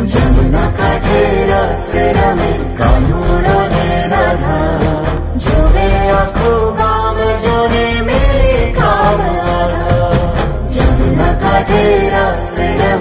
जमुना काठे रसे रमे कानूनो ने राधा जोवे आखो गाम जोने मेरे काम आधा जमुना काठे रसे रमे